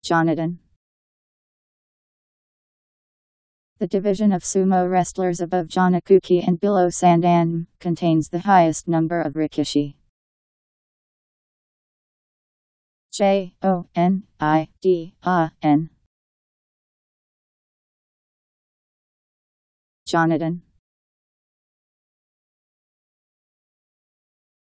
Jonidan. The division of sumo wrestlers above jonokuchi and below sandanme contains the highest number of rikishi. Jonidan. Jonidan.